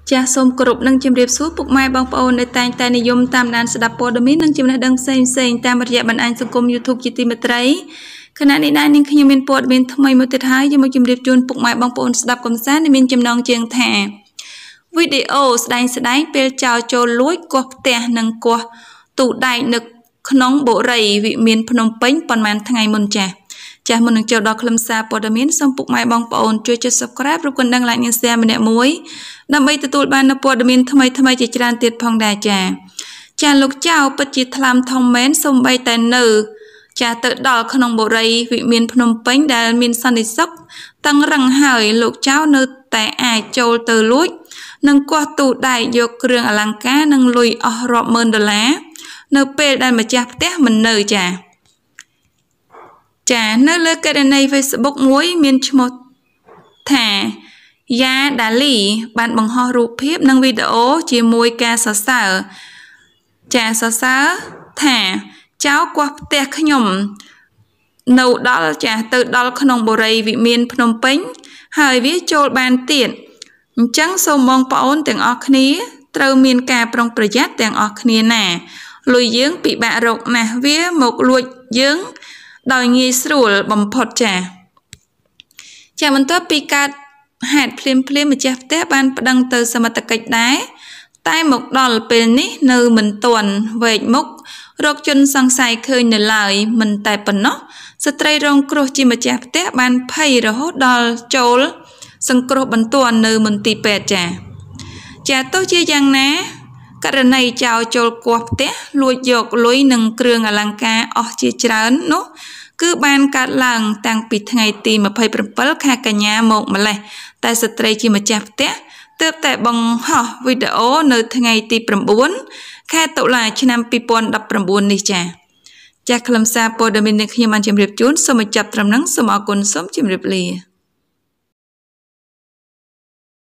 ចាសូមគោរពនឹងជម្រាបសួរពុកម៉ែបងប្អូនដែលតែងតែនិយមតាមដានស្ដាប់ព័ត៌មាននិងចំណេះដឹងផ្សេងៗតាមរយៈបណ្ដាញសង្គម YouTube ជាទីមេត្រីខណៈនេះដែរនាងខ្ញុំមានព័ត៌មានថ្មីមួយទៀតហើយយកមកជម្រាបជូនពុកម៉ែបងប្អូនស្ដាប់កំសាន្តដែលមានចំណងជើងថាវីដេអូស្ដែងពេលចោលចូលលួចកោះផ្ទះនិងកោះទូដែកនៅក្នុងបុរីវិមានភ្នំពេញប៉ុន្មានថ្ងៃមុនចាស់មុននឹងចូលដល់ខ្លឹមសារព័ត៌មានសូមពុកម៉ែបងប្អូនជួយចុច Subscribe ឬកណ្ដឹង Like និង Share ម្នាក់មួយដើម្បីទទួលបាននូវព័ត៌មានថ្មីៗជាច្រើនទៀតផងដែរចាលោកចៅពិតជាថ្លាមធំមែនសូម្បីតែនៅចាទៅដល់ក្នុងបុរីវិមានភ្នំពេញដែលមានសន្តិសុខតឹងរឹងហើយលោកចៅនៅតែអាចចូលទៅលួចនិងកោះទូដែកយកគ្រឿងអលង្ការនិងលុយអស់រាប់ម៉ឺនដុល្លារនៅពេលដែលម្ចាស់ផ្ទះមិននៅចានៅលើកេរនី Facebook មួយមានឈ្មោះថាយ៉ាដាលីបានបង្ហោះរូបភាពនិងវីដេអូជាមួយការសរសើរសរសើរថាចៅកោះផ្ទះខ្ញុំនៅដល់ទៅដល់ក្នុងបុរីវិមានភ្នំពេញហើយវាចូលបានទៀតអញ្ចឹងសូមបងប្អូនទាំងអស់គ្នាត្រូវមានការប្រុងប្រយ័ត្នទាំងអស់គ្នាណាលុយយើងពិបាករកណាស់វាមកលួចយើងដោយងាយស្រួលបំផុតចាបន្ទាប់ពីកើតហេតុភ្លាមម្ចាស់ផ្ទះបានប្តឹងទៅសមត្ថកិច្ចដែរតែមកដល់ពេលនេះនៅមិនទាន់វែកមុខរកជនសង្ស័យឃើញនៅឡើយមិនតែប៉ុណ្ណោះស្ត្រីរងគ្រោះជាម្ចាស់ផ្ទះបានភ័យរហូតដល់ចូលសង្គ្រោះបន្ទាន់នៅមន្ទីរពេទ្យចាទោះជាយ៉ាងណាករណីចោរចូលកោះផ្ទះលួចយកលុយនិងគ្រឿងអលង្ការអស់ជាច្រើននោះគឺបានកើតឡើងតាំងពីថ្ងៃទី27ខែកញ្ញាមកម្លេះតែស្ត្រីជាម្ចាស់ផ្ទះទើបតែបង្ហោះវីដេអូនៅថ្ងៃទី9ខែតុលាឆ្នាំ2019នេះចាខ្លឹមសារព័ត៌មាននេះខ្ញុំបានជម្រាបជូនសូមបញ្ចប់ត្រឹមហ្នឹងសូមអរគុណសូមជម្រាបលា